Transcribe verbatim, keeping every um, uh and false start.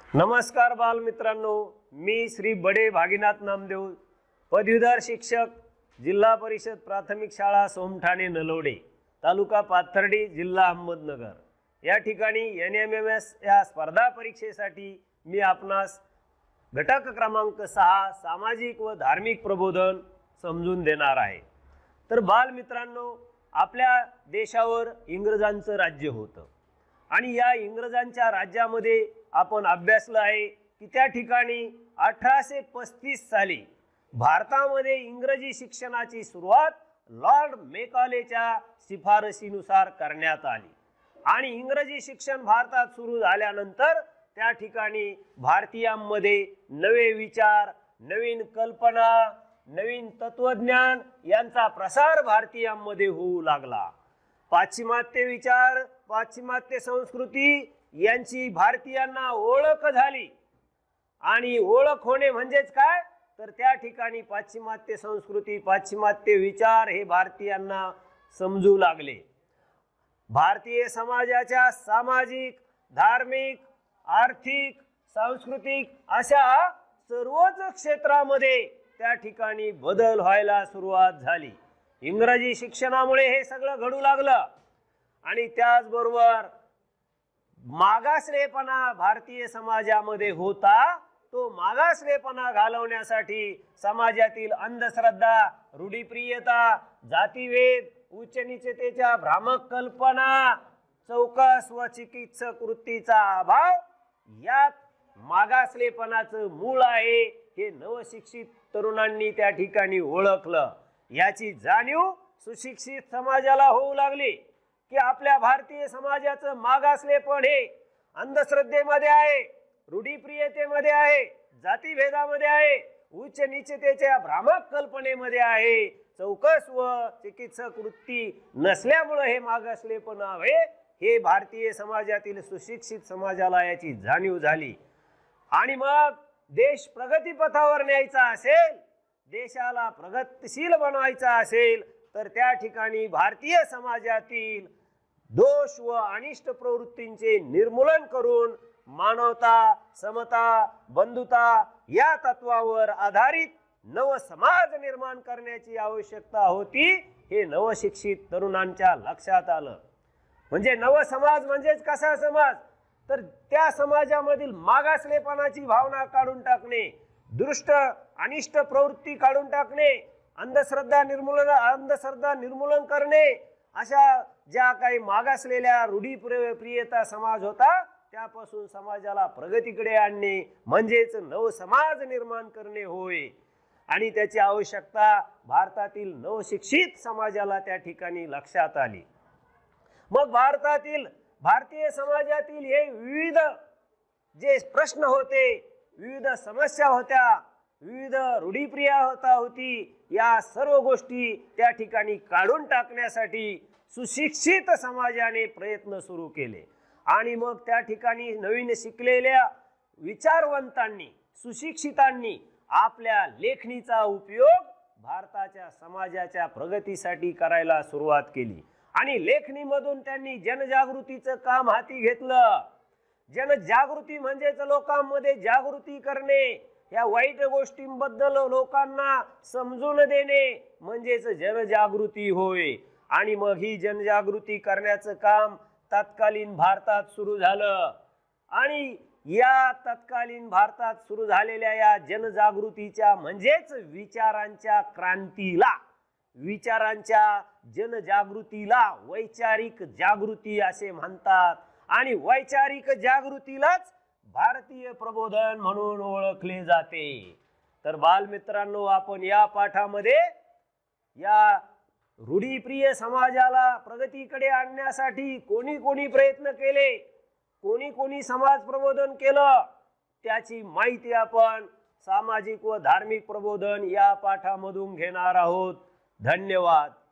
नमस्कार बालमित्रांनो, मी श्री बडे भागीनाथ नामदेव, पदवीधर शिक्षक, जिल्हा परिषद प्राथमिक शाळा सोमठाणे नलवडे, तालुका पाथर्डी, जिल्हा अहमदनगर या ठिकाणी एन एम एम एस या स्पर्धा परीक्षेसाठी मी आपणास घटक क्रमांक सहा सामाजिक व धार्मिक प्रबोधन समजून देणार आहे। तर बालमित्रांनो, आपल्या देशावर इंग्रजांचं राज्य होतं आणि या इंग्रजांच्या राज्यामध्ये आपण अभ्यासलं आहे की त्या ठिकाणी अठराशे पस्तीस साली भारतामध्ये इंग्रजी शिक्षणाची सुरुवात लॉर्ड मेकॉलेच्या शिफारशीनुसार करण्यात आली आणि इंग्रजी शिक्षण भारतात सुरू झाल्यानंतर त्या ठिकाणी भारतीयांमध्ये नवे विचार, नवीन कल्पना, नवीन तत्वज्ञान यांचा प्रसार भारतीयांमध्ये होऊ लागला। पाश्चिमात्य विचार, पाश्चिमात्य संस्कृती यांची भारतीयांना ओळख झाली आणि ओळख होणे म्हणजेच काय तर त्या ठिकाणी पाश्चिमात्य संस्कृती, पाश्चिमात्य विचार हे भारतीयांना समजू लागले। भारतीय समाजाच्या सामाजिक, धार्मिक, आर्थिक, सांस्कृतिक अशा सर्वच क्षेत्रामध्ये त्या ठिकाणी बदल व्हायला सुरुवात झाली। इंग्रजी शिक्षणामुळे हे सगळं घडू लागलं आणि त्याचबरोबर मागासलेपणा भारतीय समाजामध्ये होता, तो मागासलेपणा घालवण्यासाठी समाजातील अंधश्रद्धा, रूढीप्रियता, जातीभेद, उच्चनीचतेच्या भ्रामक कल्पना, चौकस व चिकित्सक वृत्तीचा अभाव यात मागासलेपणाचं मूळ आहे हे नवशिक्षित तरुणांनी त्या ठिकाणी ओळखलं। याची जाणीव सुशिक्षित समाजाला होऊ लागली की आपल्या भारतीय समाजाचं मागासलेपण हे अंधश्रद्धेमध्ये आहे, रूढीप्रियतेमध्ये आहे, जातीभेदामध्ये आहे, उच्च नीचतेच्या भ्रामक कल्पनेमध्ये आहे, चौकस व चिकित्सक वृत्ती नसल्यामुळे हे मागासलेपण आहे हे भारतीय समाजातील सुशिक्षित समाजाला याची जाणीव झाली। आणि मग देश प्रगतीपथावर न्यायचा असेल, देशाला प्रगतशील बनवायचा असेल तर त्या ठिकाणी भारतीय समाजातील दोष व अनिष्ट प्रवृत्तींचे निर्मूलन करून मानवता, समता, बंधुता या तत्वावर आधारित नव समाज निर्माण करण्याची आवश्यकता होती हे नवशिक्षित तरुणांच्या लक्षात आलं। म्हणजे नव समाज म्हणजेच कसा समाज तर त्या समाजामधील मागासलेपणाची भावना काढून टाकणे, दुष्ट अनिष्ट प्रवृत्ती काढून टाकणे, अंधश्रद्धा निर्मूलन अंधश्रद्धा निर्मूलन करणे, अशा ज्या काही मागासलेल्या रूढीप्रियता समाज होता त्यापासून समाजाला प्रगतीकडे आणणे म्हणजेच नव समाज निर्माण करणे होय। आणि त्याची आवश्यकता भारतातील नवशिक्षित समाजाला त्या ठिकाणी लक्षात आली। मग भारतातील भारतीय समाजातील हे विविध जे प्रश्न होते, विविध समस्या होत्या, विविध रूढीप्रियता होती, या सर्व गोष्टी त्या ठिकाणी काढून टाकण्यासाठी सुशिक्षित समाजाने प्रयत्न सुरू केले आणि मग त्या ठिकाणी नवीन शिकलेल्या विचारवंतांनी, सुशिक्षितांनी आपल्या लेखणीचा उपयोग भारताच्या समाजाच्या प्रगतीसाठी करायला सुरुवात केली आणि लेखणीमधून त्यांनी जनजागृतीचं काम हाती घेतलं। जनजागृती म्हणजेच लोकांमध्ये जागृती करणे, या वाईट गोष्टींबद्दल लोकांना समजून देणे म्हणजेच जनजागृती होय। आणि मग ही जनजागृती करण्याचं काम तत्कालीन भारतात सुरू झालं आणि या तत्कालीन भारतात सुरू झालेल्या या जनजागृतीच्या म्हणजेच विचारांच्या क्रांतीला, विचारांच्या जनजागृतीला वैचारिक जागृती असे म्हणतात आणि वैचारिक जागृतीलाच भारतीय प्रबोधन म्हणून ओळखले जाते। तर बालमित्रांनो, आपण या पाठामध्ये या रूढीप्रिय समाजाला प्रगतीकडे आणण्यासाठी कोणी कोणी प्रयत्न केले, कोणी कोणी समाज प्रबोधन केलं त्याची माहिती आपण सामाजिक व धार्मिक प्रबोधन या पाठामधून घेणार आहोत। धन्यवाद।